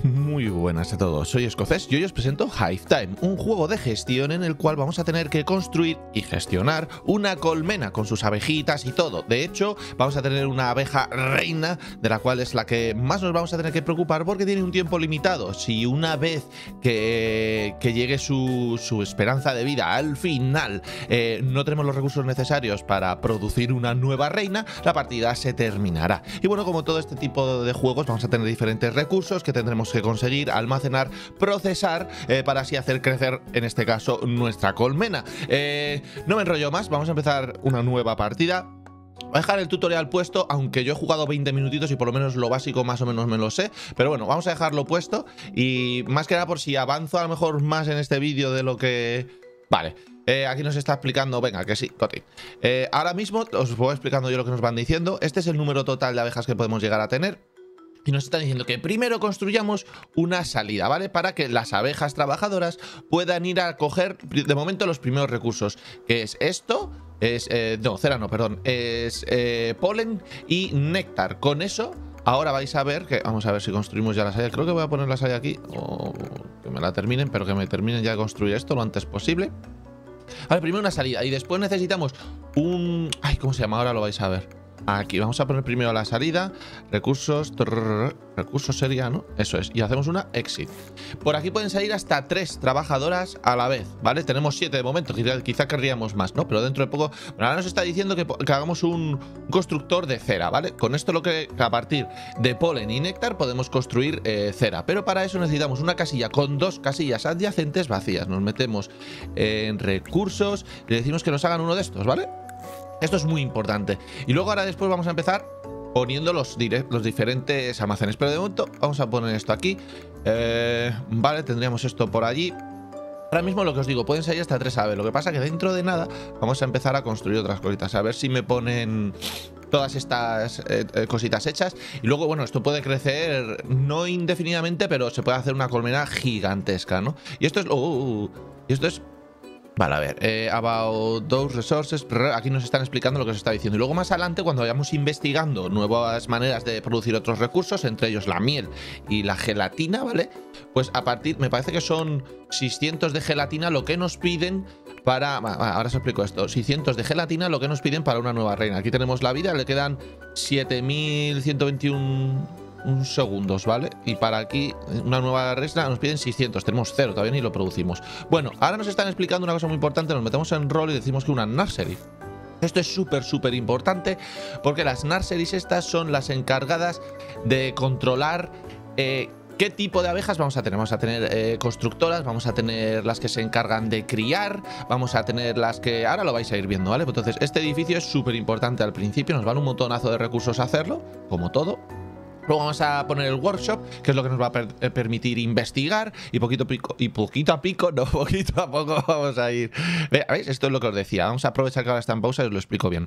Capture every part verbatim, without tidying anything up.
Muy buenas a todos, soy Escocés y hoy os presento Hive Time, un juego de gestión en el cual vamos a tener que construir y gestionar una colmena con sus abejitas y todo. De hecho, vamos a tener una abeja reina, de la cual es la que más nos vamos a tener que preocupar porque tiene un tiempo limitado. Si una vez que, que llegue su, su esperanza de vida al final eh, no tenemos los recursos necesarios para producir una nueva reina, la partida se terminará. Y bueno, como todo este tipo de juegos, vamos a tener diferentes recursos que tendremos que conseguir, almacenar, procesar eh, para así hacer crecer, en este caso, nuestra colmena. Eh, no me enrollo más, vamos a empezar una nueva partida. Voy a dejar el tutorial puesto, aunque yo he jugado veinte minutitos y por lo menos lo básico más o menos me lo sé. Pero bueno, vamos a dejarlo puesto y más que nada por si avanzo a lo mejor más en este vídeo de lo que... Vale, eh, aquí nos está explicando, venga, que sí, Coti. Eh, ahora mismo os voy explicando yo lo que nos van diciendo. Este es el número total de abejas que podemos llegar a tener. Y nos están diciendo que primero construyamos una salida, ¿vale? Para que las abejas trabajadoras puedan ir a coger, de momento, los primeros recursos. Que es esto, es... Eh, no, cera no, perdón. Es eh, polen y néctar. Con eso, ahora vais a ver que... Vamos a ver si construimos ya la salida. Creo que voy a poner la salida aquí. O que me la terminen, pero que me terminen ya de construir esto lo antes posible. Vale, primero una salida. Y después necesitamos un... Ay, ¿cómo se llama? Ahora lo vais a ver. Aquí, vamos a poner primero la salida, recursos, trrr, recursos sería, ¿no? Eso es, y hacemos una exit. Por aquí pueden salir hasta tres trabajadoras a la vez, ¿vale? Tenemos siete de momento, quizá, quizá querríamos más, ¿no? Pero dentro de poco, bueno, ahora nos está diciendo que, que hagamos un, un constructor de cera, ¿vale? Con esto lo que, que a partir de polen y néctar podemos construir eh, cera, pero para eso necesitamos una casilla con dos casillas adyacentes vacías. Nos metemos en recursos y le decimos que nos hagan uno de estos, ¿vale? Esto es muy importante. Y luego ahora después vamos a empezar poniendo los, los diferentes almacenes. Pero de momento vamos a poner esto aquí. Eh, vale, tendríamos esto por allí. Ahora mismo lo que os digo, pueden salir hasta tres aves. Lo que pasa que dentro de nada vamos a empezar a construir otras cositas. A ver si me ponen todas estas eh, cositas hechas. Y luego, bueno, esto puede crecer no indefinidamente, pero se puede hacer una colmena gigantesca, ¿no? Y esto es... Uh, uh, uh, y esto es... Vale, a ver, eh, about those resources, aquí nos están explicando lo que os está diciendo. Y luego más adelante, cuando vayamos investigando nuevas maneras de producir otros recursos, entre ellos la miel y la gelatina, ¿vale? Pues a partir, me parece que son seiscientos de gelatina lo que nos piden para... Ahora os explico esto. seiscientos de gelatina lo que nos piden para una nueva reina. Aquí tenemos la vida, le quedan siete mil ciento veintiuno... un segundos, ¿vale? Y para aquí, una nueva reina nos piden seiscientos. Tenemos cero, todavía ni lo producimos. Bueno, ahora nos están explicando una cosa muy importante. Nos metemos en rol y decimos que una nursery. Esto es súper, súper importante porque las nurseries estas son las encargadas de controlar eh, qué tipo de abejas vamos a tener. Vamos a tener eh, constructoras, vamos a tener las que se encargan de criar, vamos a tener las que... Ahora lo vais a ir viendo, ¿vale? Entonces, este edificio es súper importante al principio. Nos van un montonazo de recursos a hacerlo, como todo. Luego vamos a poner el workshop, que es lo que nos va a per permitir investigar y poquito a pico, y poquito a pico, no, poquito a poco vamos a ir. ¿Veis? Esto es lo que os decía. Vamos a aprovechar que ahora está en pausa y os lo explico bien.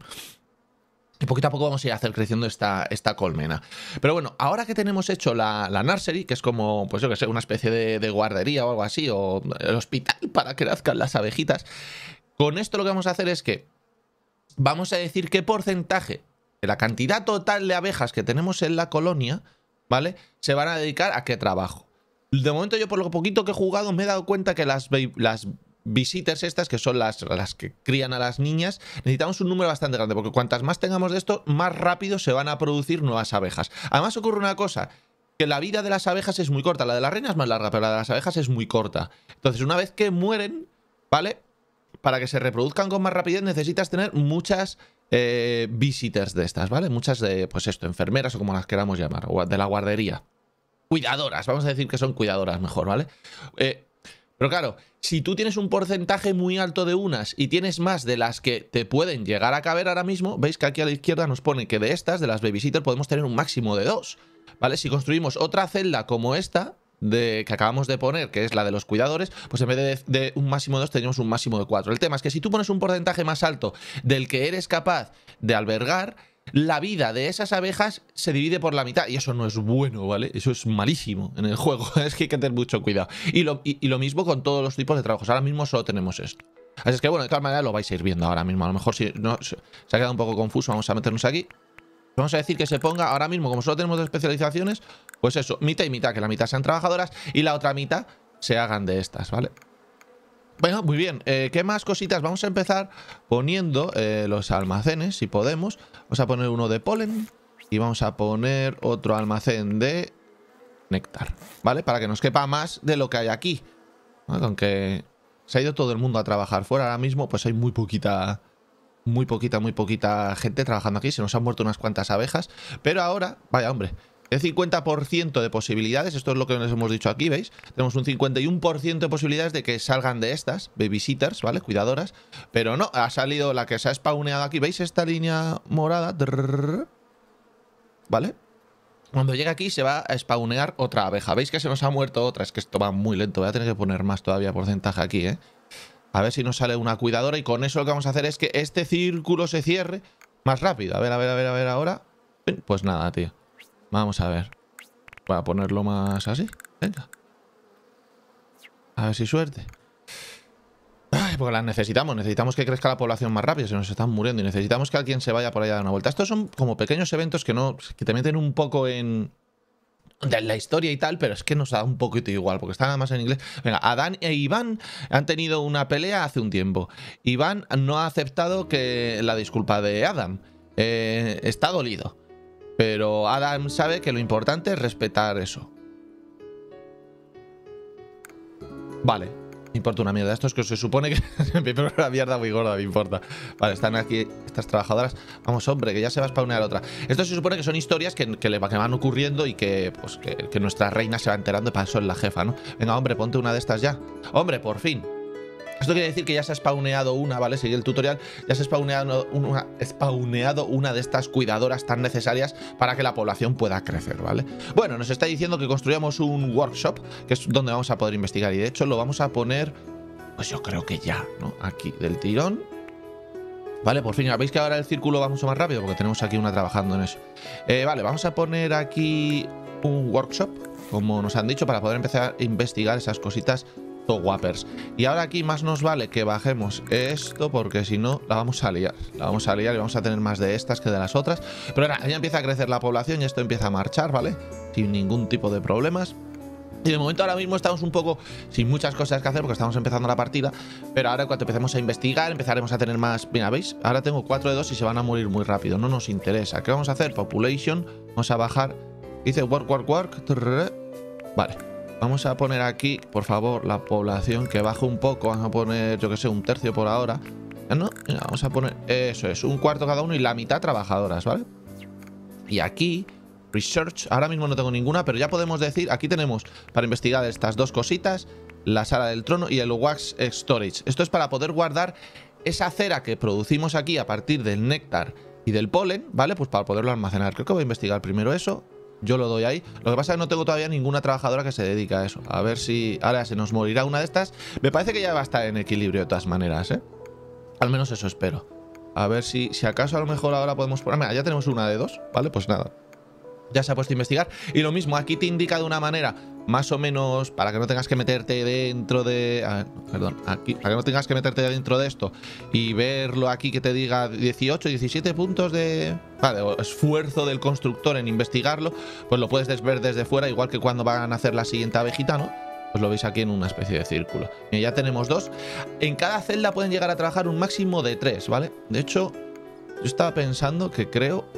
Y poquito a poco vamos a ir a hacer creciendo esta, esta colmena. Pero bueno, ahora que tenemos hecho la, la nursery, que es como, pues yo que sé, una especie de, de guardería o algo así, o el hospital para que nazcan las abejitas, con esto lo que vamos a hacer es que vamos a decir qué porcentaje la cantidad total de abejas que tenemos en la colonia, ¿vale? Se van a dedicar a qué trabajo. De momento yo por lo poquito que he jugado me he dado cuenta que las, las visitors estas, que son las, las que crían a las niñas, necesitamos un número bastante grande, porque cuantas más tengamos de esto, más rápido se van a producir nuevas abejas. Además ocurre una cosa, que la vida de las abejas es muy corta. La de la reina es más larga, pero la de las abejas es muy corta. Entonces una vez que mueren, ¿vale? Para que se reproduzcan con más rapidez necesitas tener muchas... Eh, visitors de estas, ¿vale? Muchas de, pues esto, enfermeras o como las queramos llamar, o de la guardería. Cuidadoras, vamos a decir que son cuidadoras mejor, ¿vale? Eh, pero claro, si tú tienes un porcentaje muy alto de unas y tienes más de las que te pueden llegar a caber ahora mismo, veis que aquí a la izquierda nos pone que de estas, de las babysitter, podemos tener un máximo de dos, ¿vale? Si construimos otra celda como esta, de, que acabamos de poner, que es la de los cuidadores, pues en vez de, de un máximo de dos tenemos un máximo de cuatro. El tema es que si tú pones un porcentaje más alto del que eres capaz de albergar, la vida de esas abejas se divide por la mitad y eso no es bueno, ¿vale? Eso es malísimo en el juego. Es que hay que tener mucho cuidado. Y lo, y, y lo mismo con todos los tipos de trabajos. Ahora mismo solo tenemos esto. Así es que bueno, de todas maneras lo vais a ir viendo ahora mismo. A lo mejor si no, se ha quedado un poco confuso, vamos a meternos aquí. Vamos a decir que se ponga ahora mismo, como solo tenemos dos especializaciones, pues eso, mitad y mitad, que la mitad sean trabajadoras y la otra mitad se hagan de estas, ¿vale? Bueno, muy bien. Eh, ¿Qué más cositas? Vamos a empezar poniendo eh, los almacenes, si podemos. Vamos a poner uno de polen y vamos a poner otro almacén de néctar, ¿vale? Para que nos quepa más de lo que hay aquí, ¿vale? Aunque se ha ido todo el mundo a trabajar fuera ahora mismo, pues hay muy poquita... Muy poquita, muy poquita gente trabajando aquí. Se nos han muerto unas cuantas abejas. Pero ahora, vaya hombre, el cincuenta por ciento de posibilidades, esto es lo que les hemos dicho aquí, ¿veis? Tenemos un cincuenta y uno por ciento de posibilidades de que salgan de estas, babysitters, ¿vale? Cuidadoras. Pero no, ha salido la que se ha spawneado aquí. ¿Veis esta línea morada? ¿Vale? Cuando llegue aquí se va a spawnear otra abeja. ¿Veis que se nos ha muerto otra? Es que esto va muy lento. Voy a tener que poner más todavía porcentaje aquí, ¿eh? A ver si nos sale una cuidadora y con eso lo que vamos a hacer es que este círculo se cierre más rápido. A ver, a ver, a ver, a ver ahora. Pues nada, tío. Vamos a ver. Voy a ponerlo más así. Venga. A ver si suerte. Ay, porque las necesitamos. Necesitamos que crezca la población más rápido. Se nos están muriendo y necesitamos que alguien se vaya por allá a dar una vuelta. Estos son como pequeños eventos que no, que te meten un poco en... de la historia y tal, pero es que nos da un poquito igual, porque está nada más en inglés. Venga, Adán e Iván han tenido una pelea hace un tiempo. Iván no ha aceptado que la disculpa de Adam. Eh, está dolido. Pero Adam sabe que lo importante es respetar eso. Vale. Me importa una mierda. Esto es que se supone que me pongo una mierda muy gorda, me importa. Vale, están aquí estas trabajadoras. Vamos, hombre, que ya se va a spawnear otra. Esto se supone que son historias que, que le que van ocurriendo y que, pues, que, que nuestra reina se va enterando y para eso es la jefa, ¿no? Venga, hombre, ponte una de estas ya. Hombre, por fin. Esto quiere decir que ya se ha spawneado una, ¿vale? Sigue el tutorial. Ya se ha spawneado una, spawneado una de estas cuidadoras tan necesarias para que la población pueda crecer, ¿vale? Bueno, nos está diciendo que construyamos un workshop, que es donde vamos a poder investigar. Y de hecho lo vamos a poner, pues yo creo que ya, ¿no? Aquí, del tirón. Vale, por fin. ¿Veis que ahora el círculo va mucho más rápido? Porque tenemos aquí una trabajando en eso. Eh, vale, vamos a poner aquí un workshop, como nos han dicho, para poder empezar a investigar esas cositas guapers. Y ahora aquí más nos vale que bajemos esto, porque si no la vamos a liar. La vamos a liar y vamos a tener más de estas que de las otras. Pero ahora ya empieza a crecer la población y esto empieza a marchar, ¿vale? Sin ningún tipo de problemas. Y de momento ahora mismo estamos un poco sin muchas cosas que hacer porque estamos empezando la partida. Pero ahora cuando empecemos a investigar empezaremos a tener más... Mira, ¿veis? Ahora tengo cuatro de dos y se van a morir muy rápido. No nos interesa. ¿Qué vamos a hacer? Population. Vamos a bajar. Dice work, work, work. Vale. Vamos a poner aquí, por favor, la población que baje un poco. Vamos a poner, yo que sé, un tercio por ahora. ¿No? Venga, vamos a poner... Eso es, un cuarto cada uno y la mitad trabajadoras, ¿vale? Y aquí... Research, ahora mismo no tengo ninguna, pero ya podemos decir, aquí tenemos para investigar estas dos cositas, la sala del trono y el wax storage. Esto es para poder guardar esa cera que producimos aquí a partir del néctar y del polen, ¿vale? Pues para poderlo almacenar. Creo que voy a investigar primero eso. Yo lo doy ahí. Lo que pasa es que no tengo todavía ninguna trabajadora que se dedique a eso. A ver si ahora se nos morirá una de estas. Me parece que ya va a estar en equilibrio de todas maneras, ¿eh? Al menos eso espero. A ver si, si acaso a lo mejor ahora podemos poner... Mira, ya tenemos una de dos, ¿vale? Pues nada. Ya se ha puesto a investigar. Y lo mismo, aquí te indica de una manera más o menos para que no tengas que meterte dentro de... A ver, perdón, aquí, para que no tengas que meterte dentro de esto y verlo aquí que te diga dieciocho, diecisiete puntos de... Vale, esfuerzo del constructor en investigarlo, pues lo puedes ver desde fuera, igual que cuando van a hacer la siguiente abejita, ¿no? Pues lo veis aquí en una especie de círculo. Y ya tenemos dos. En cada celda pueden llegar a trabajar un máximo de tres, ¿vale? De hecho, yo estaba pensando que creo...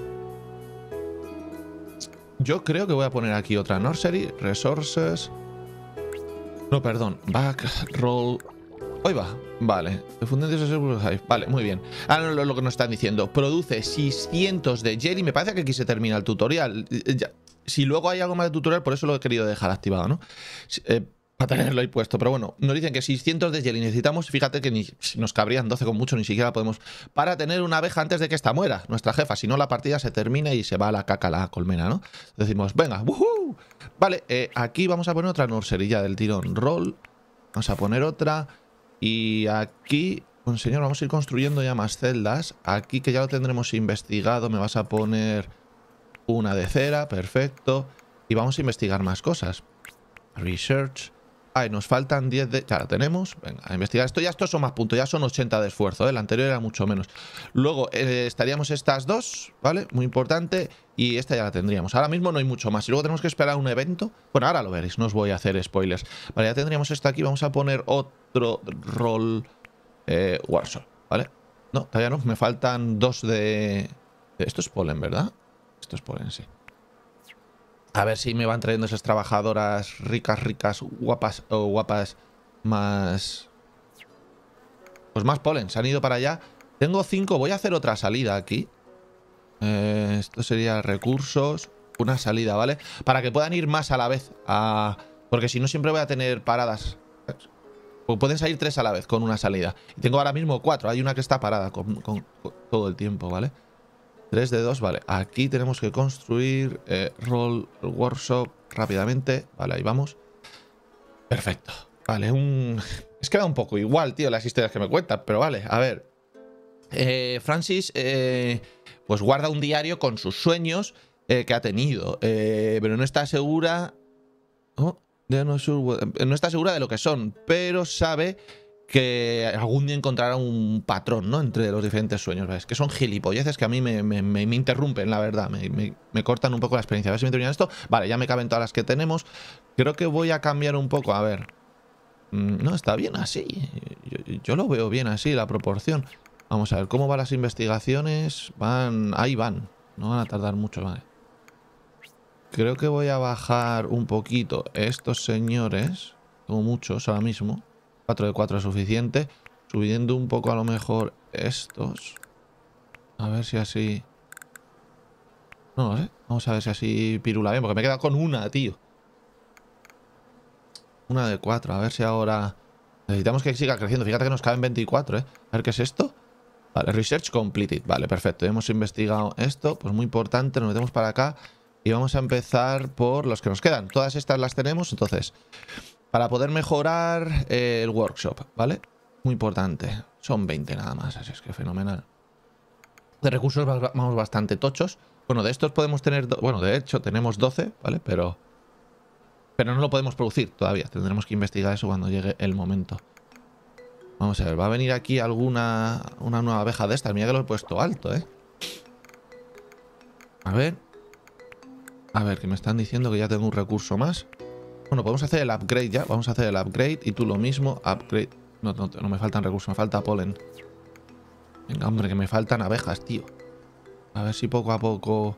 Yo creo que voy a poner aquí otra nursery, resources... No, perdón, back, roll... Hoy va, vale. Vale, muy bien. Ahora lo, lo que nos están diciendo. Produce seiscientos de jelly. Me parece que aquí se termina el tutorial. Ya. Si luego hay algo más de tutorial, por eso lo he querido dejar activado, ¿no? Eh, para tenerlo ahí puesto. Pero bueno, nos dicen que seiscientos de jelly necesitamos. Fíjate que ni, si nos cabrían doce con mucho, ni siquiera podemos... Para tener una abeja antes de que esta muera, nuestra jefa. Si no, la partida se termina y se va a la caca la colmena, ¿no? Decimos, venga, ¡wujú! Vale, eh, aquí vamos a poner otra nurserilla del tirón. Roll. Vamos a poner otra... Y aquí, bueno, señor, vamos a ir construyendo ya más celdas. Aquí, que ya lo tendremos investigado, me vas a poner una de cera, perfecto. Y vamos a investigar más cosas. Research. Ay, nos faltan diez de... Ya lo tenemos. Venga, a investigar esto. Ya estos son más puntos. Ya son ochenta de esfuerzo, ¿eh? El anterior era mucho menos. Luego eh, estaríamos estas dos, ¿vale? Muy importante. Y esta ya la tendríamos. Ahora mismo no hay mucho más. Y luego tenemos que esperar un evento. Bueno, ahora lo veréis. No os voy a hacer spoilers. Vale, ya tendríamos esto aquí. Vamos a poner otro roll eh, workshop, ¿vale? No, todavía no. Me faltan dos de... Esto es polen, ¿verdad? Esto es polen, sí. A ver si me van trayendo esas trabajadoras ricas, ricas, guapas o guapas más... Pues más polen. Se han ido para allá. Tengo cinco. Voy a hacer otra salida aquí. Eh, esto sería recursos. Una salida, ¿vale? Para que puedan ir más a la vez. A... Porque si no siempre voy a tener paradas. Pues pueden salir tres a la vez con una salida. Y tengo ahora mismo cuatro. Hay una que está parada con, con, con todo el tiempo, ¿vale? tres de dos, vale. Aquí tenemos que construir eh, roll workshop rápidamente. Vale, ahí vamos. Perfecto. Vale, un... Es que da un poco igual, tío, las historias que me cuentan. Pero vale, a ver. Eh, Francis, eh, pues guarda un diario con sus sueños eh, que ha tenido. Eh, pero no está segura... Oh, no, sure, no está segura de lo que son. Pero sabe... que algún día encontrará un patrón, ¿no? Entre los diferentes sueños. ¿Ves? Que son gilipolleces que a mí me, me, me, me interrumpen, la verdad. Me, me, me cortan un poco la experiencia. A ver si me terminan esto. Vale, ya me caben todas las que tenemos. Creo que voy a cambiar un poco. A ver. No, está bien así. Yo, yo lo veo bien así, la proporción. Vamos a ver, ¿cómo van las investigaciones? Van... Ahí van. No van a tardar mucho, vale. Creo que voy a bajar un poquito estos señores. Tengo muchos ahora mismo. cuatro de cuatro es suficiente. Subiendo un poco a lo mejor estos. A ver si así... No lo sé. Vamos a ver si así pirula bien. Porque me he quedado con una, tío. Una de cuatro. A ver si ahora... Necesitamos que siga creciendo. Fíjate que nos caben veinticuatro, ¿eh? A ver qué es esto. Vale, research completed. Vale, perfecto. Hemos investigado esto. Pues muy importante. Nos metemos para acá. Y vamos a empezar por los que nos quedan. Todas estas las tenemos. Entonces... Para poder mejorar eh, el workshop, ¿vale? Muy importante. Son veinte nada más, así es que fenomenal. De recursos vamos bastante tochos. Bueno, de estos podemos tener... Bueno, de hecho tenemos doce, ¿vale? Pero... Pero no lo podemos producir todavía. Tendremos que investigar eso cuando llegue el momento. Vamos a ver, va a venir aquí alguna... Una nueva abeja de estas. Mira que lo he puesto alto, ¿eh? A ver... A ver, que me están diciendo que ya tengo un recurso más. Bueno, podemos hacer el upgrade ya. Vamos a hacer el upgrade. Y tú lo mismo. Upgrade. No, no, no me faltan recursos. Me falta polen. Venga, hombre, que me faltan abejas, tío. A ver si poco a poco...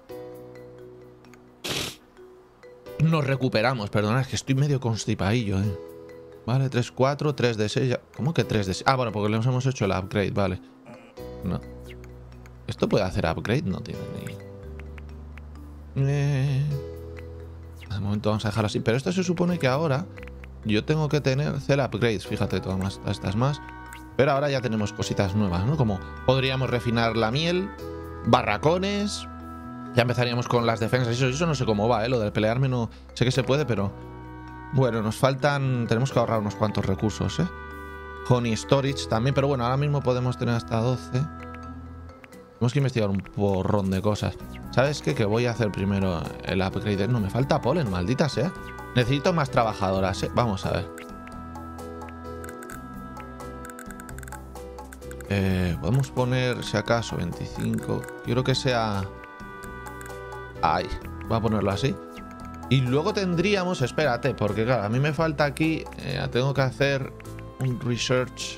Nos recuperamos. Perdona, es que estoy medio constipadillo, eh. Vale, tres, cuatro, tres de seis. Ya... ¿Cómo que tres de seis? Ah, bueno, porque le hemos hecho el upgrade, vale. No. ¿Esto puede hacer upgrade? No tiene ni... Eh... De momento vamos a dejarlo así. Pero esto se supone que ahora yo tengo que tener hacer upgrades. Fíjate, todas más, estas más. Pero ahora ya tenemos cositas nuevas, ¿no? Como podríamos refinar la miel, barracones. Ya empezaríamos con las defensas. Eso, eso no sé cómo va, ¿eh? Lo del pelearme no... Sé que se puede, pero... Bueno, nos faltan... Tenemos que ahorrar unos cuantos recursos, ¿eh? Honey Storage también. Pero bueno, ahora mismo podemos tener hasta doce. Tenemos que investigar un porrón de cosas. ¿Sabes qué? Que voy a hacer primero el upgrade. No, me falta polen, maldita sea. Necesito más trabajadoras, ¿eh? Vamos a ver. Eh, podemos poner, si acaso, veinticinco. Quiero que sea... Ahí. Voy a ponerlo así. Y luego tendríamos... Espérate, porque claro, a mí me falta aquí... Eh, tengo que hacer un research...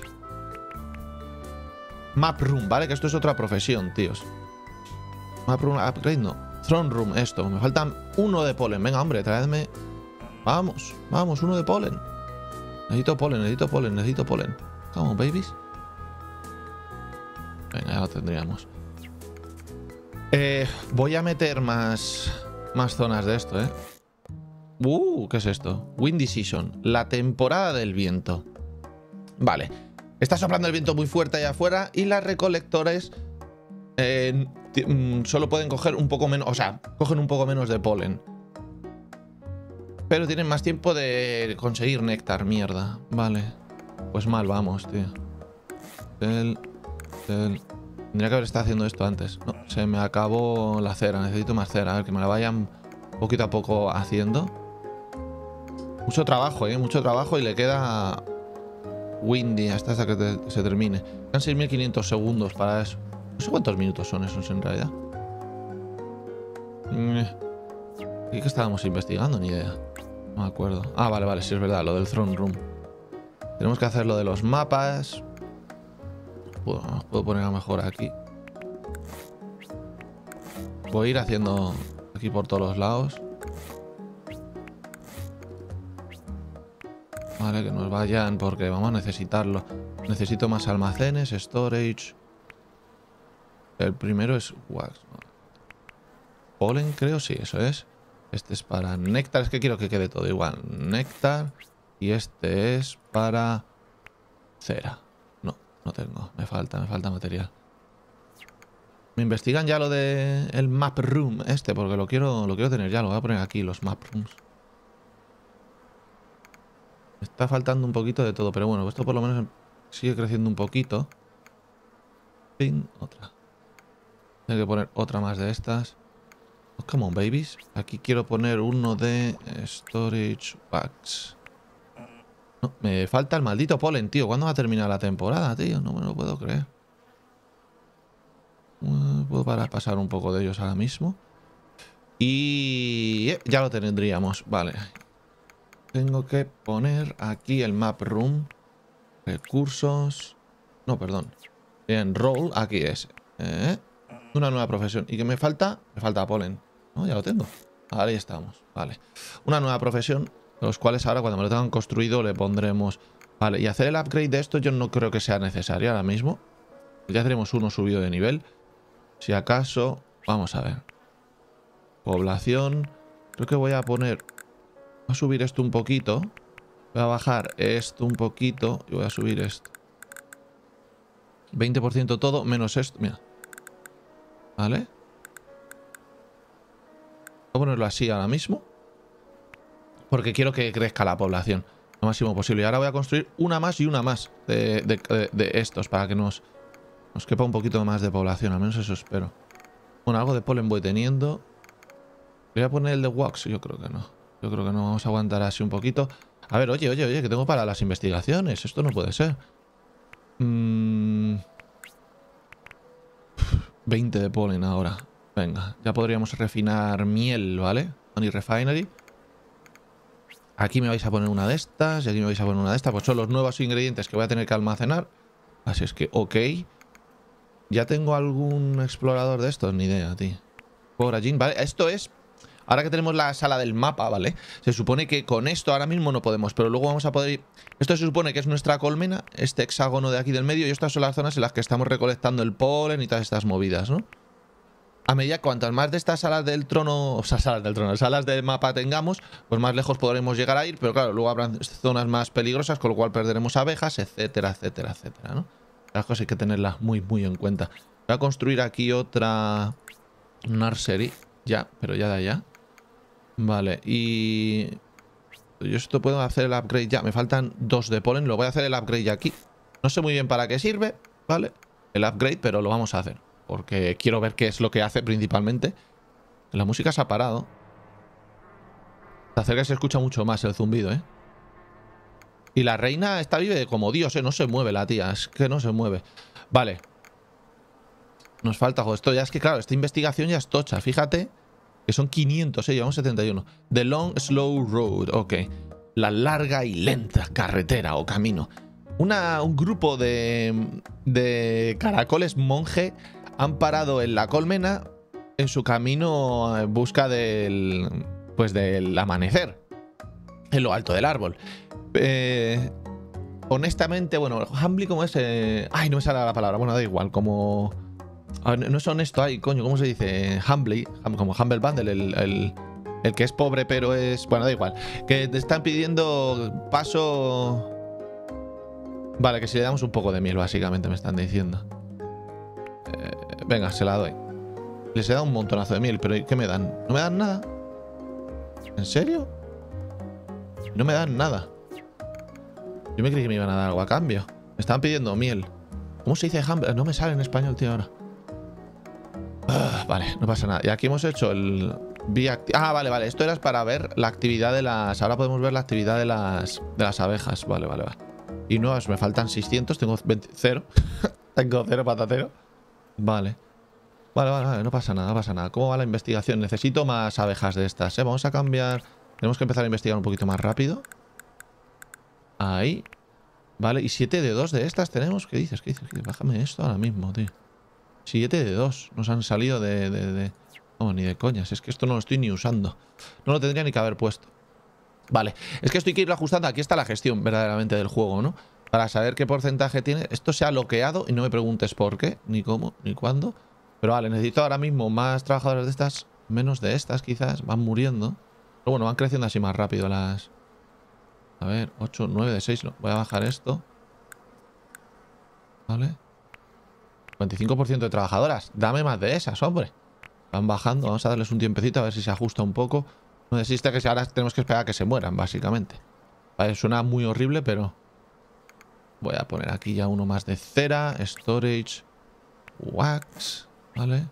Map Room, ¿vale? Que esto es otra profesión, tíos. Map Room, upgrade, no. Throne Room, esto. Me faltan uno de polen. Venga, hombre, traedme... Vamos, vamos, uno de polen. Necesito polen, necesito polen, necesito polen. Come on, babies. Venga, ya lo tendríamos. Eh, voy a meter más... Más zonas de esto, ¿eh? Uh, ¿qué es esto? Windy Season. La temporada del viento. Vale. Está soplando el viento muy fuerte allá afuera y las recolectores eh, solo pueden coger un poco menos, o sea, cogen un poco menos de polen. Pero tienen más tiempo de conseguir néctar, mierda. Vale. Pues mal vamos, tío. El, el... Tendría que haber estado haciendo esto antes. No, se me acabó la cera, necesito más cera. A ver, que me la vayan poquito a poco haciendo. Mucho trabajo, ¿eh? Mucho trabajo y le queda Windy hasta, hasta que te, se termine. Quedan seis mil quinientos segundos para eso. No sé cuántos minutos son esos en realidad. ¿Y qué estábamos investigando? Ni idea. No me acuerdo. Ah, vale, vale, sí es verdad, lo del Throne Room. Tenemos que hacer lo de los mapas. Puedo, puedo poner a lo mejor aquí. Voy a ir haciendo aquí por todos los lados. Vale, que nos vayan porque vamos a necesitarlo. Necesito más almacenes, storage. El primero es wax. Polen, creo, sí, eso es. Este es para néctar, es que quiero que quede todo igual. Néctar. Y este es para cera. No, no tengo. Me falta, me falta material. Me investigan ya lo de el map room este, porque lo quiero, lo quiero tener ya. Lo voy a poner aquí, los map rooms. Me está faltando un poquito de todo, pero bueno, esto por lo menos sigue creciendo un poquito. Pin, otra. Tengo que poner otra más de estas. Oh, come on, babies. Aquí quiero poner uno de storage wax. No, me falta el maldito polen, tío. ¿Cuándo va a terminar la temporada, tío? No me lo puedo creer. Uh, puedo parar, pasar un poco de ellos ahora mismo. Y... Eh, ya lo tendríamos. Vale. Tengo que poner aquí el map room. Recursos. No, perdón. Bien, role. Aquí es. ¿Eh? Una nueva profesión. ¿Y qué me falta? Me falta polen. No, ya lo tengo. Ahí estamos. Vale. Una nueva profesión. Los cuales ahora cuando me lo tengan construido le pondremos... Vale. Y hacer el upgrade de esto yo no creo que sea necesario ahora mismo. Ya tenemos uno subido de nivel. Si acaso... Vamos a ver. Población. Creo que voy a poner... Voy a subir esto un poquito. Voy a bajar esto un poquito. Y voy a subir esto. veinte por ciento todo, menos esto. Mira. ¿Vale? Voy a ponerlo así ahora mismo. Porque quiero que crezca la población lo máximo posible. Y ahora voy a construir una más y una más de, de, de, de estos. Para que nos, nos quepa un poquito más de población. Al menos eso espero. Bueno, algo de polen voy teniendo. ¿Voy a poner el de wax? Yo creo que no. Yo creo que no. Vamos a aguantar así un poquito. A ver, oye, oye, oye, que tengo para las investigaciones. Esto no puede ser. Mm... veinte de polen ahora. Venga, ya podríamos refinar miel, ¿vale? Honey Refinery. Aquí me vais a poner una de estas y aquí me vais a poner una de estas. Pues son los nuevos ingredientes que voy a tener que almacenar. Así es que, ok. ¿Ya tengo algún explorador de estos? Ni idea, tío. Foraging, ¿vale? Esto es... Ahora que tenemos la sala del mapa, ¿vale? Se supone que con esto ahora mismo no podemos, pero luego vamos a poder ir... Esto se supone que es nuestra colmena, este hexágono de aquí del medio, y estas son las zonas en las que estamos recolectando el polen y todas estas movidas, ¿no? A medida cuantas más de estas salas del trono, o sea, salas del trono, salas del mapa tengamos, pues más lejos podremos llegar a ir, pero claro, luego habrá zonas más peligrosas, con lo cual perderemos abejas, etcétera, etcétera, etcétera, ¿no? Las cosas hay que tenerlas muy, muy en cuenta. Voy a construir aquí otra nursery, ya, pero ya de allá. Vale, y... Yo esto puedo hacer el upgrade ya. Me faltan dos de polen. Lo voy a hacer el upgrade ya aquí. No sé muy bien para qué sirve, ¿vale? El upgrade, pero lo vamos a hacer. Porque quiero ver qué es lo que hace principalmente. La música se ha parado. Se acerca y se escucha mucho más el zumbido, ¿eh? Y la reina está vive como Dios, ¿eh? No se mueve la tía. Es que no se mueve. Vale. Nos falta... Joder, esto ya es que, claro, esta investigación ya es tocha. Fíjate... Que son quinientos, eh, llevamos setenta y uno. The Long Slow Road, ok. La larga y lenta carretera o camino. Una, un grupo de, de caracoles monje han parado en la colmena en su camino en busca del, pues del amanecer. En lo alto del árbol. Eh, honestamente, bueno, Humbly como es... Eh, ay, no me sale la palabra. Bueno, da igual, como... A ver, no es honesto ahí, coño, ¿cómo se dice? Humbly, como Humble Bundle, el, el, el que es pobre pero es... Bueno, da igual. Que te están pidiendo paso... Vale, que si le damos un poco de miel, básicamente me están diciendo. Eh, venga, se la doy. Les he dado un montonazo de miel, pero ¿qué me dan? ¿No me dan nada? ¿En serio? No me dan nada. Yo me creí que me iban a dar algo a cambio. Me estaban pidiendo miel. ¿Cómo se dice Humble? No me sale en español, tío, ahora. Ah, vale, no pasa nada. Y aquí hemos hecho el, Ah, vale, vale. Esto era para ver la actividad de las... Ahora podemos ver la actividad de las, de las abejas. Vale, vale, vale. Y no, me faltan seiscientos. Tengo veinte, cero. Tengo cero patatero. Vale. Vale, vale, vale. No pasa nada, no pasa nada. ¿Cómo va la investigación? Necesito más abejas de estas, ¿eh? Vamos a cambiar... Tenemos que empezar a investigar un poquito más rápido. Ahí. Vale, y siete de dos de estas tenemos. ¿Qué dices? ¿Qué dices? Bájame esto ahora mismo, tío. siete de dos. Nos han salido de... de, de... No, ni de coñas. Es que esto no lo estoy ni usando. No lo tendría ni que haber puesto. Vale. Es que esto hay que irlo ajustando. Aquí está la gestión verdaderamente del juego, ¿no? Para saber qué porcentaje tiene. Esto se ha bloqueado y no me preguntes por qué, ni cómo, ni cuándo. Pero vale, necesito ahora mismo más trabajadores de estas. Menos de estas quizás. Van muriendo. Pero bueno, van creciendo así más rápido las... A ver, ocho, nueve de seis. Voy a bajar esto. Vale. cincuenta y cinco por ciento de trabajadoras. Dame más de esas, hombre. Van bajando. Vamos a darles un tiempecito a ver si se ajusta un poco. No existe que ahora tenemos que esperar a que se mueran, básicamente. Vale, suena muy horrible, pero... Voy a poner aquí ya uno más de cera. Storage. Wax. Vale.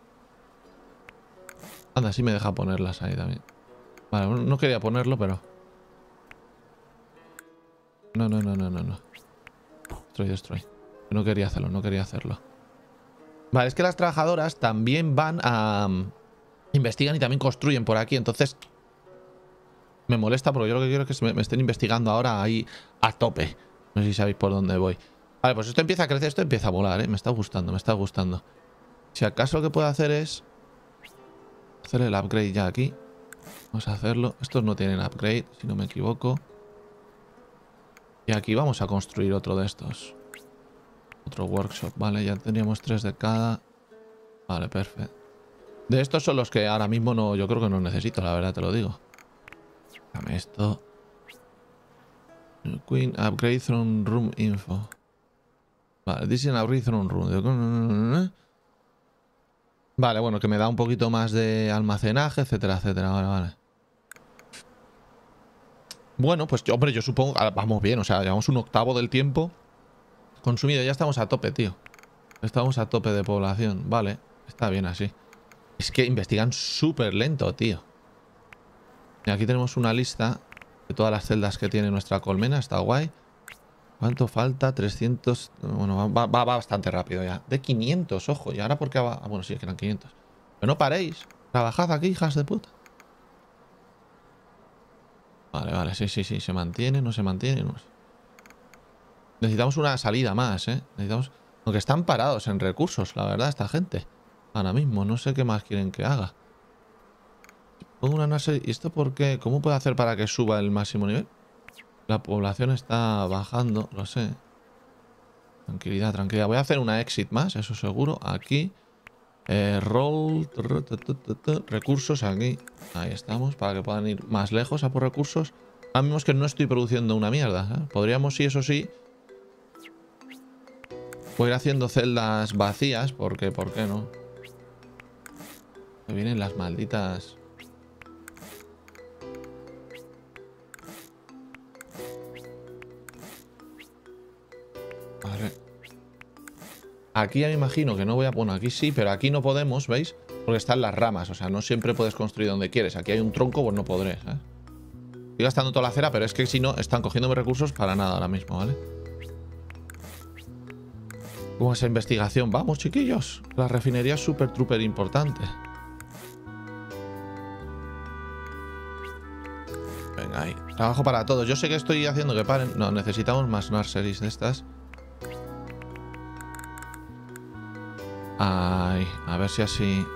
Anda, sí me deja ponerlas ahí también. Vale, no quería ponerlo, pero... No, no, no, no, no, no. Destroy, destroy. No quería hacerlo, no quería hacerlo. Vale, es que las trabajadoras también van a... Investigan y también construyen por aquí, entonces... Me molesta porque yo lo que quiero es que me, me estén investigando ahora ahí a tope. No sé si sabéis por dónde voy. Vale, pues esto empieza a crecer, esto empieza a volar, ¿eh? Me está gustando, me está gustando. Si acaso lo que puedo hacer es... Hacer el upgrade ya aquí. Vamos a hacerlo. Estos no tienen upgrade, si no me equivoco. Y aquí vamos a construir otro de estos. Otro workshop, vale, ya teníamos tres de cada. Vale, perfecto. De estos son los que ahora mismo no, yo creo que no necesito, la verdad te lo digo. Dame esto. Queen upgrade from room info. Vale, this is an upgrade from room. Vale, bueno, que me da un poquito más de almacenaje, etcétera, etcétera. Vale, vale. Bueno, pues hombre, yo supongo... Vamos bien, o sea, llevamos un octavo del tiempo consumido. Ya estamos a tope, tío. Estamos a tope de población. Vale, está bien así. Es que investigan súper lento, tío. Y aquí tenemos una lista de todas las celdas que tiene nuestra colmena. Está guay. ¿Cuánto falta? trescientos... Bueno, va, va, va bastante rápido ya. De quinientos, ojo. ¿Y ahora por qué va? Ah, bueno, sí, que eran quinientos. Pero no paréis. Trabajad aquí, hijas de puta. Vale, vale. Sí, sí, sí. Se mantiene, no se mantiene. No sé. Necesitamos una salida más, ¿eh? Necesitamos... Aunque están parados en recursos, la verdad, esta gente. Ahora mismo. No sé qué más quieren que haga. Pongo una nursery. ¿Y esto por qué? ¿Cómo puedo hacer para que suba el máximo nivel? La población está bajando, lo sé. Tranquilidad, tranquilidad. Voy a hacer una exit más, eso seguro. Aquí. Eh, roll. Recursos aquí. Ahí estamos, para que puedan ir más lejos a por recursos. Ahora mismo es que no estoy produciendo una mierda, ¿eh? Podríamos, sí, eso sí. Voy a ir haciendo celdas vacías, porque, ¿por qué no? Me vienen las malditas... Vale. Aquí ya me imagino que no voy a... Bueno, aquí sí, pero aquí no podemos, ¿veis? Porque están las ramas, o sea, no siempre puedes construir donde quieres. Aquí hay un tronco, pues no podré, ¿sabes? Estoy gastando toda la cera, pero es que si no, están cogiéndome recursos para nada ahora mismo, ¿vale? ¿Cómo es esa investigación? Vamos, chiquillos. La refinería es súper, súper importante. Venga, ahí. Trabajo para todos. Yo sé que estoy haciendo que paren. No, necesitamos más nurseries de estas. Ay, a ver si así...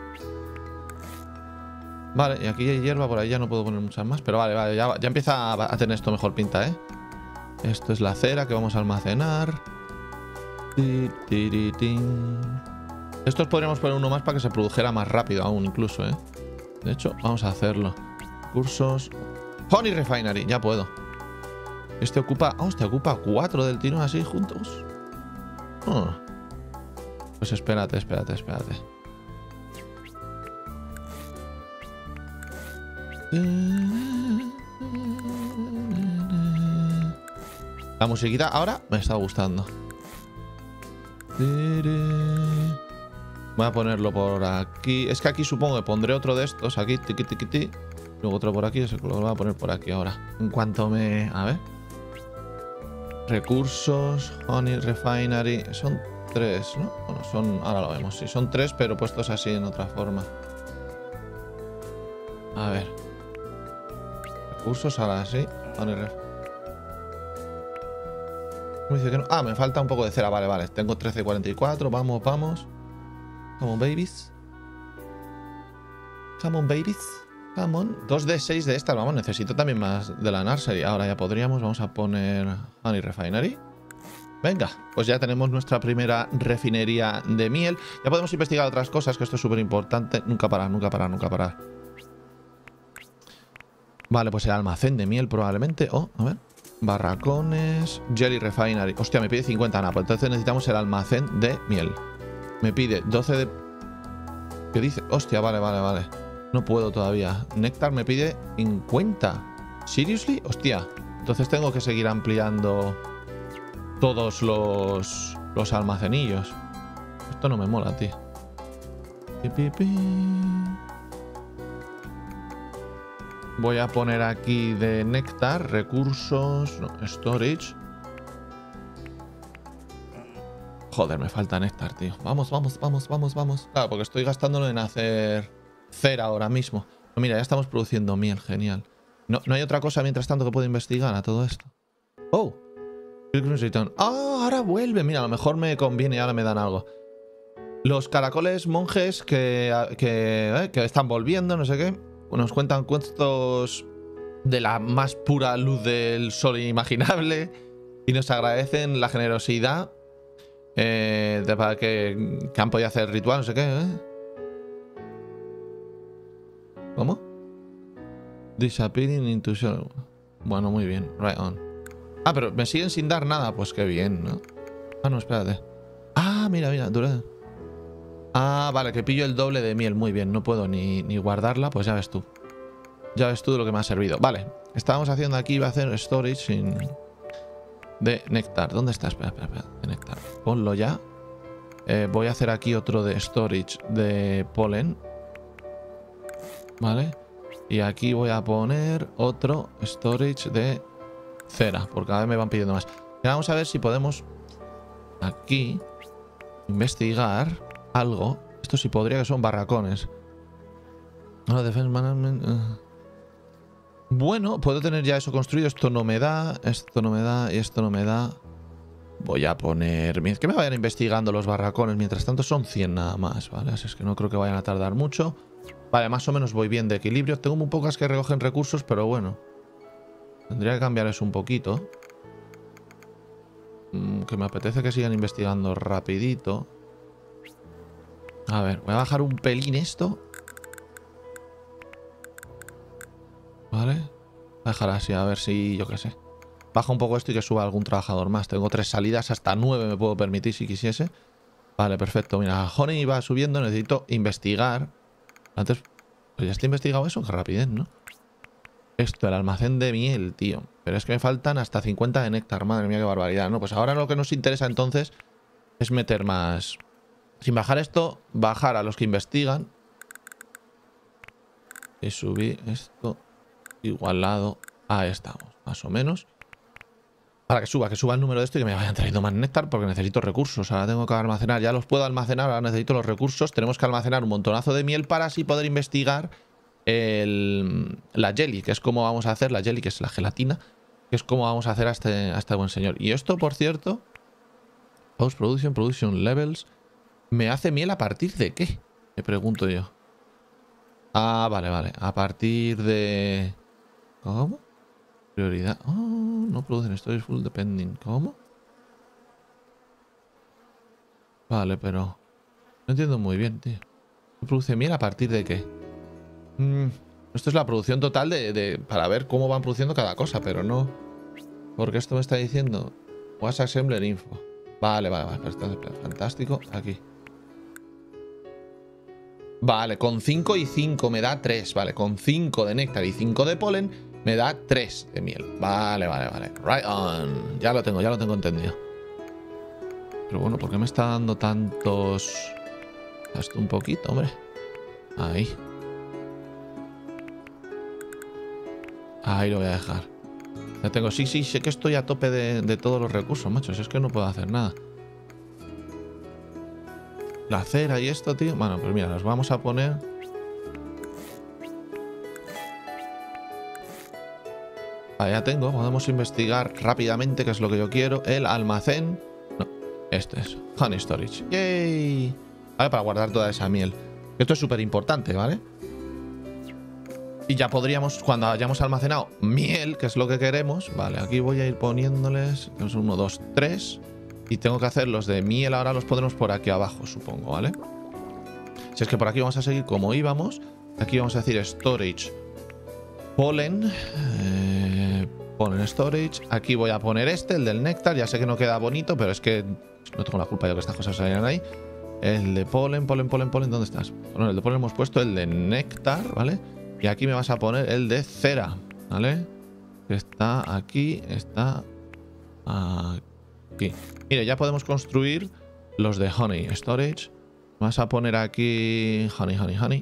Vale, y aquí hay hierba, por ahí ya no puedo poner muchas más. Pero vale, vale, ya, ya empieza a, a tener esto mejor pinta, ¿eh? Esto es la cera que vamos a almacenar. Estos podríamos poner uno más para que se produjera más rápido aún, incluso, ¿eh? De hecho, vamos a hacerlo. Cursos. Honey Refinery, ya puedo. Este ocupa... Oh, este ocupa cuatro del tirón así juntos. Oh. Pues espérate, espérate, espérate. La musiquita ahora me está gustando. Voy a ponerlo por aquí. Es que aquí supongo que pondré otro de estos. Aquí, tiqui, tiqui, tiqui. Luego otro por aquí. Eso lo voy a poner por aquí ahora. En cuanto me... A ver. Recursos. Honey Refinery. Son tres, ¿no? Bueno, son... Ahora lo vemos. Sí, son tres, pero puestos así en otra forma. A ver. Recursos, ahora sí. Honey Refinery. Me dice que no. Ah, me falta un poco de cera. Vale, vale. Tengo trece cuarenta y cuatro. Vamos, vamos. Come on, babies. Come on, babies. Come on. dos de seis de estas. Vamos, necesito también más de la nursery. Ahora ya podríamos. Vamos a poner Honey Refinery. Venga, pues ya tenemos nuestra primera refinería de miel. Ya podemos investigar otras cosas, que esto es súper importante. Nunca parar, nunca parar, nunca parar. Vale, pues el almacén de miel probablemente. Oh, a ver. Barracones. Jelly Refinery. Hostia, me pide cincuenta napa. Entonces necesitamos el almacén de miel. Me pide doce de... ¿Qué dice? Hostia, vale, vale, vale. No puedo todavía. Néctar me pide cincuenta. ¿Seriously? Hostia. Entonces tengo que seguir ampliando todos los, los almacenillos. Esto no me mola, tío. Pi, pi, pi. Voy a poner aquí de néctar, recursos, no, storage. Joder, me falta néctar, tío. Vamos, vamos, vamos, vamos, vamos. Claro, porque estoy gastándolo en hacer cera ahora mismo. No, mira, ya estamos produciendo miel, genial. No, no hay otra cosa mientras tanto que pueda investigar a todo esto. Oh. Ah, ahora vuelve. Mira, a lo mejor me conviene y ahora me dan algo. Los caracoles monjes que, que, eh, que están volviendo, no sé qué. Nos cuentan cuentos de la más pura luz del sol inimaginable. Y nos agradecen la generosidad. Eh, de, para que, que han podido hacer el ritual, no sé qué, ¿eh? ¿Cómo? Disappearing into shadow. Bueno, muy bien. Right on. Ah, pero me siguen sin dar nada. Pues qué bien, ¿no? Ah, no, espérate. Ah, mira, mira, dura. Ah, vale, que pillo el doble de miel. Muy bien, no puedo ni, ni guardarla. Pues ya ves tú. Ya ves tú de lo que me ha servido. Vale, estábamos haciendo aquí, iba a hacer storage sin... de néctar. ¿Dónde está? Espera, espera, espera. De néctar. Ponlo ya. Eh, voy a hacer aquí otro de storage de polen. Vale. Y aquí voy a poner otro storage de cera. Porque cada vez me van pidiendo más. Y vamos a ver si podemos aquí investigar algo. Esto sí podría, que son barracones. No, defense management. Uh. Bueno, puedo tener ya eso construido. Esto no me da, esto no me da y esto no me da. Voy a poner... Que me vayan investigando los barracones. Mientras tanto son cien nada más, ¿vale? Así es que no creo que vayan a tardar mucho. Vale, más o menos voy bien de equilibrio. Tengo muy pocas que recogen recursos, pero bueno. Tendría que cambiar eso un poquito. Mm, que me apetece que sigan investigando rapidito. A ver, voy a bajar un pelín esto. Vale. Voy a dejar así, a ver si, yo qué sé. Baja un poco esto y que suba algún trabajador más. Tengo tres salidas, hasta nueve me puedo permitir si quisiese. Vale, perfecto. Mira, Honey va subiendo, necesito investigar. Antes, pues ya está investigado eso, qué rapidez, ¿no? Esto, el almacén de miel, tío. Pero es que me faltan hasta cincuenta de néctar. Madre mía, qué barbaridad, ¿no? Pues ahora lo que nos interesa entonces es meter más... Sin bajar esto, bajar a los que investigan. Y subir esto igualado. Ahí estamos, más o menos. Para que suba, que suba el número de esto y que me vayan trayendo más néctar porque necesito recursos. Ahora tengo que almacenar, ya los puedo almacenar, ahora necesito los recursos. Tenemos que almacenar un montonazo de miel para así poder investigar el, la jelly, que es como vamos a hacer, la jelly, que es la gelatina, que es como vamos a hacer a este, a este buen señor. Y esto, por cierto, Post Production, Production Levels, ¿me hace miel a partir de qué? Me pregunto yo. Ah, vale, vale. A partir de... ¿Cómo? Prioridad. Oh, no producen storage full depending. ¿Cómo? Vale, pero... No entiendo muy bien, tío. ¿Produce miel a partir de qué? Mm, esto es la producción total de, de... Para ver cómo van produciendo cada cosa, pero no... Porque esto me está diciendo... Was Assembler Info. Vale, vale, vale. Fantástico. Aquí. Vale, con cinco y cinco me da tres. Vale, con cinco de néctar y cinco de polen me da tres de miel. Vale, vale, vale. Right on. Ya lo tengo, ya lo tengo entendido. Pero bueno, ¿por qué me está dando tantos Esto un poquito, hombre. Ahí. Ahí lo voy a dejar. Ya tengo... Sí, sí, sé que estoy a tope de, de todos los recursos, machos. Es que no puedo hacer nada. La cera y esto, tío. Bueno, pues mira, los vamos a poner... Vale, ya tengo. Podemos investigar rápidamente, que es lo que yo quiero. El almacén. No, este es. Honey Storage. ¡Yay! Vale, para guardar toda esa miel. Esto es súper importante, ¿vale? Y ya podríamos, cuando hayamos almacenado miel, que es lo que queremos... Vale, aquí voy a ir poniéndoles... uno, dos, tres... Y tengo que hacer los de miel, ahora los pondremos por aquí abajo, supongo, ¿vale? Si es que por aquí vamos a seguir como íbamos. Aquí vamos a decir storage pollen. Eh, pollen storage. Aquí voy a poner este, el del néctar. Ya sé que no queda bonito, pero es que no tengo la culpa de que estas cosas salgan ahí. El de polen, polen, polen, polen. ¿Dónde estás? Bueno, el de polen hemos puesto el de néctar, ¿vale? Y aquí me vas a poner el de cera, ¿vale? Está aquí, está aquí. Mire, ya podemos construir los de honey storage. Vas a poner aquí honey, honey, honey.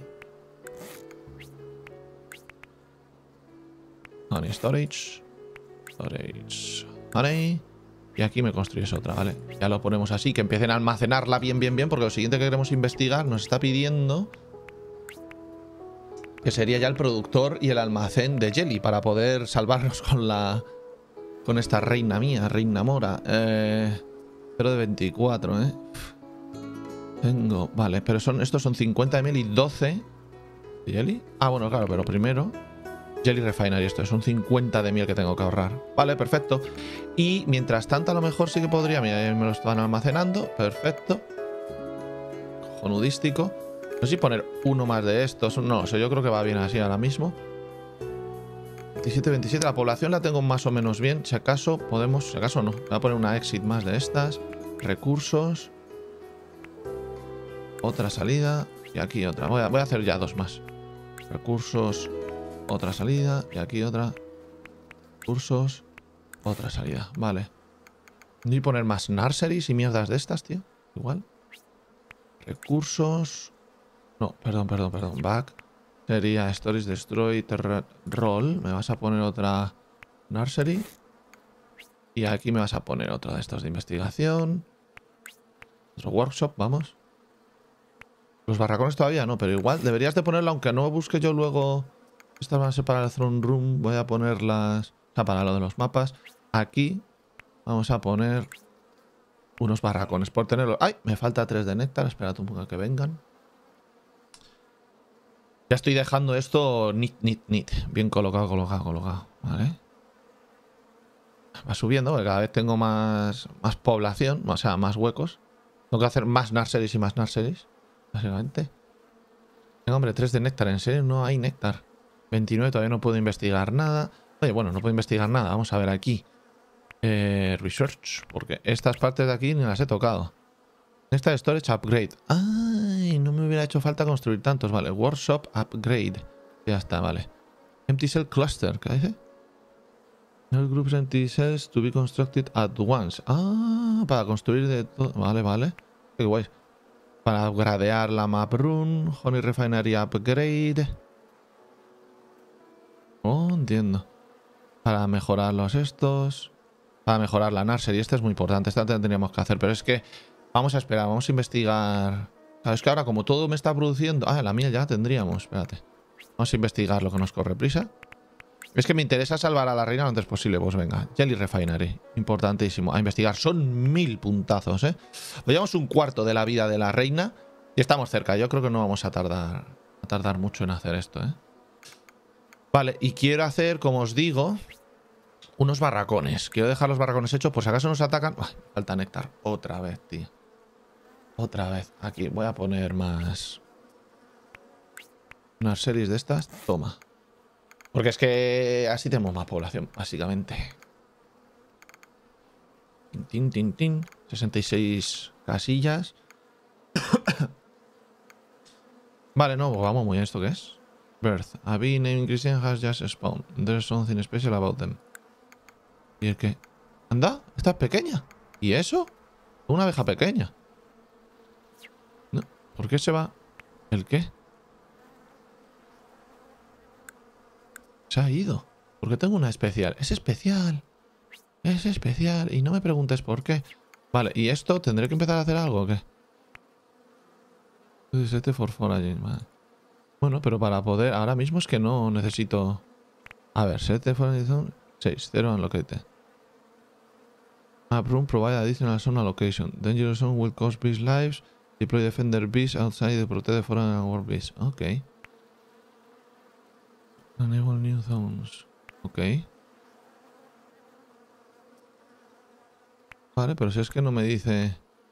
Honey storage. Storage. Honey. Y aquí me construyes otra, ¿vale? Ya lo ponemos así, que empiecen a almacenarla bien, bien, bien, porque lo siguiente que queremos investigar nos está pidiendo... que sería ya el productor y el almacén de Jelly, para poder salvarnos con la... con esta reina mía, reina mora. Eh... cero de veinticuatro, ¿eh? Tengo... Vale, pero son estos son cincuenta de miel y doce de Jelly. Ah, bueno, claro, pero primero... Jelly Refinery, esto son cincuenta de miel que tengo que ahorrar. Vale, perfecto. Y mientras tanto, a lo mejor sí que podría... Mira, me lo están almacenando. Perfecto. Cojonudístico. No sé si poner uno más de estos. No, o sea, yo creo que va bien así ahora mismo. veintisiete, veintisiete. La población la tengo más o menos bien. Si acaso podemos... Si acaso no. Voy a poner una exit más de estas. Recursos. Otra salida. Y aquí otra. Voy a, voy a hacer ya dos más. Recursos. Otra salida. Y aquí otra. Recursos. Otra salida. Vale. Y poner más nurseries y mierdas de estas, tío. Igual. Recursos. No, perdón, perdón, perdón. Back. Sería Stories Destroy Roll. Me vas a poner otra nursery. Y aquí me vas a poner otra de estos de investigación. Otro workshop, vamos. Los barracones todavía no, pero igual deberías de ponerla, aunque no busque yo luego. Estas van a ser para el throne room. Voy a ponerlas. O sea, para lo de los mapas. Aquí vamos a poner unos barracones por tenerlo. ¡Ay! Me falta tres de néctar. Espérate un poco a que vengan. Ya estoy dejando esto nit, nit, nit. Bien colocado, colocado, colocado. ¿Vale? Va subiendo, porque cada vez tengo más, más población. O sea, más huecos. Tengo que hacer más nurseries y más nurseries. Básicamente. Venga, hombre, tres de néctar. ¿En serio? No hay néctar. veintinueve, todavía no puedo investigar nada. Oye, bueno, no puedo investigar nada. Vamos a ver aquí. Eh, research. Porque estas partes de aquí ni las he tocado. Néctar Storage Upgrade. Ay, no me hubiera hecho falta construir tantos. Vale, Workshop Upgrade. Ya está, vale. Empty Cell Cluster. ¿Qué dice? No groups empty cells to be constructed at once. Ah, para construir de todo. Vale, vale. Qué guay. Para upgradear la map run. Honey Refinery Upgrade. Oh, entiendo. Para mejorar los estos. Para mejorar la nursery. Este es muy importante. Esta tendríamos que hacer. Pero es que vamos a esperar. Vamos a investigar. Claro, es que ahora como todo me está produciendo... Ah, la miel ya tendríamos. Espérate. Vamos a investigar lo que nos corre prisa. Es que me interesa salvar a la reina lo antes posible. Pues venga. Jelly Refinery. Importantísimo. A investigar. Son mil puntazos, ¿eh? Pues llevamos un cuarto de la vida de la reina. Y estamos cerca. Yo creo que no vamos a tardar, a tardar mucho en hacer esto, ¿eh? Vale. Y quiero hacer, como os digo, unos barracones. Quiero dejar los barracones hechos por si acaso nos atacan. Uy, falta néctar. Otra vez, tío. Otra vez. Aquí voy a poner más... unas series de estas. Toma. Porque es que así tenemos más población, básicamente. Tin, tin, tin, tin. sesenta y seis casillas. Vale, no, vamos muy bien. ¿Esto qué es? Birth. A bee named Christian has just spawned. There's something special about them. ¿Y el qué? ¿Anda? Esta es pequeña. ¿Y eso? Una abeja pequeña. No, ¿Por qué se va? ¿El qué? Se ha ido. Porque tengo una especial. Es especial. Es especial. Y no me preguntes por qué. Vale, ¿y esto? ¿Tendré que empezar a hacer algo o qué? Set for foraging, vale. Bueno, pero para poder... Ahora mismo es que no necesito... A ver, set for foraging... seis, cero unlocated. Map room provide additional zone allocation. Dangerous zone will cost beast lives. Deploy defender beast outside to protect the foreign and war beast. Ok. Enable new zones. Ok. Vale, pero si es que no me dice...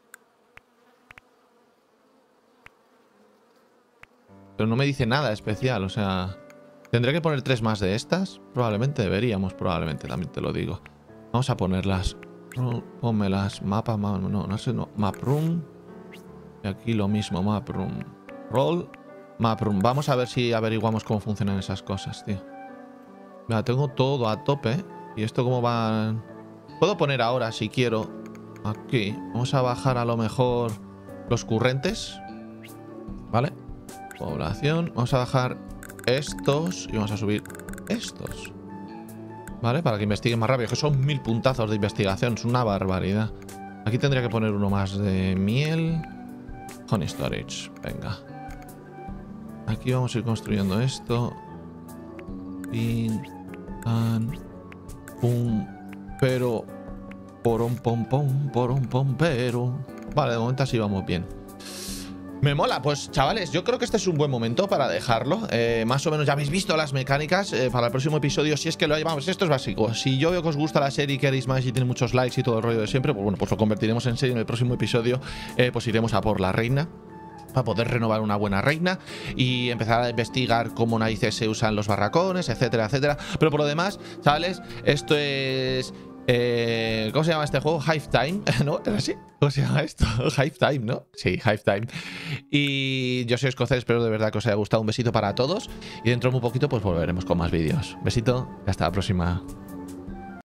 Pero no me dice nada especial, o sea... ¿Tendré que poner tres más de estas? Probablemente deberíamos, probablemente, también te lo digo. Vamos a ponerlas. Pónmelas. Mapa, ma no, no sé, no. Map room. Y aquí lo mismo, map room. Roll. Map room. Vamos a ver si averiguamos cómo funcionan esas cosas, tío. Mira, tengo todo a tope. ¿Y esto cómo va? Puedo poner ahora, si quiero, aquí. Vamos a bajar a lo mejor los currentes. ¿Vale? Población. Vamos a bajar estos y vamos a subir estos. ¿Vale? Para que investiguen más rápido. Que son mil puntazos de investigación. Es una barbaridad. Aquí tendría que poner uno más de miel. Honey storage. Venga. Aquí vamos a ir construyendo esto. Pin. Pan. Pum. Pero. Porom pom pom. Porom pom pero. Vale, de momento así vamos bien. Me mola, pues chavales, yo creo que este es un buen momento para dejarlo. eh, Más o menos ya habéis visto las mecánicas. eh, Para el próximo episodio, si es que lo llevamos, esto es básico. Si yo veo que os gusta la serie y queréis más y tiene muchos likes y todo el rollo de siempre, pues bueno, pues lo convertiremos en serie en el próximo episodio. eh, Pues iremos a por la reina, para poder renovar una buena reina y empezar a investigar cómo narices se usan los barracones, etcétera, etcétera. Pero por lo demás, chavales, esto es... Eh, ¿Cómo se llama este juego? Hive Time, ¿no? ¿Era así? ¿Cómo se llama esto? Hive Time, ¿no? Sí, Hive Time. Y yo soy Escocés, espero de verdad que os haya gustado. Un besito para todos y dentro de muy poquito pues volveremos con más vídeos. Besito y hasta la próxima.